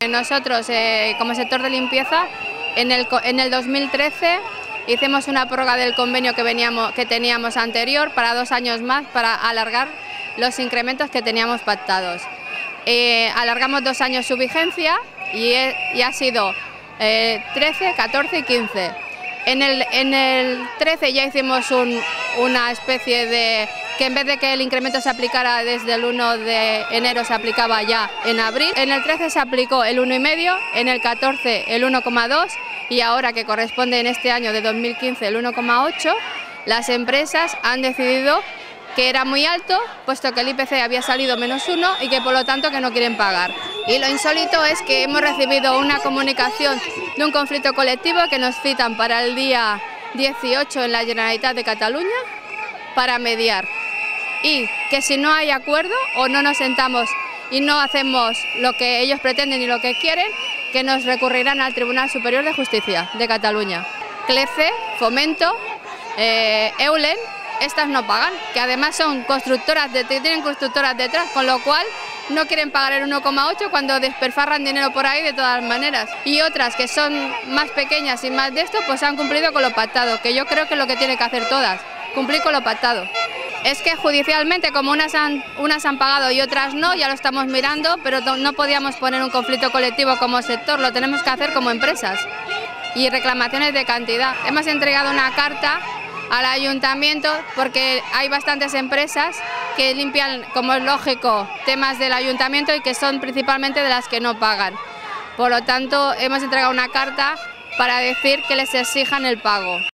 Nosotros, como sector de limpieza, en el 2013 hicimos una prórroga del convenio que teníamos anterior para 2 años más para alargar los incrementos que teníamos pactados. Alargamos 2 años su vigencia y ha sido 13, 14 y 15. En el 13 ya hicimos una especie de que en vez de que el incremento se aplicara desde el 1 de enero se aplicaba ya en abril. En el 13 se aplicó el 1,5, en el 14 el 1,2 y ahora que corresponde en este año de 2015 el 1,8, las empresas han decidido que era muy alto, puesto que el IPC había salido -1 y que por lo tanto que no quieren pagar. Y lo insólito es que hemos recibido una comunicación de un conflicto colectivo que nos citan para el día 18 en la Generalitat de Cataluña para mediar. Y que si no hay acuerdo o no nos sentamos y no hacemos lo que ellos pretenden y lo que quieren, que nos recurrirán al Tribunal Superior de Justicia de Cataluña. CLECE, Fomento, Eulen, estas no pagan, que además son constructoras, tienen constructoras detrás, con lo cual no quieren pagar el 1,8 cuando despilfarran dinero por ahí de todas maneras. Y otras que son más pequeñas y más de esto, pues han cumplido con lo pactado, que yo creo que es lo que tienen que hacer todas, cumplir con lo pactado. Es que judicialmente, como unas han pagado y otras no, ya lo estamos mirando, pero no podíamos poner un conflicto colectivo como sector, lo tenemos que hacer como empresas. Y reclamaciones de cantidad. Hemos entregado una carta al ayuntamiento porque hay bastantes empresas que limpian, como es lógico, temas del ayuntamiento y que son principalmente de las que no pagan. Por lo tanto, hemos entregado una carta para decir que les exijan el pago.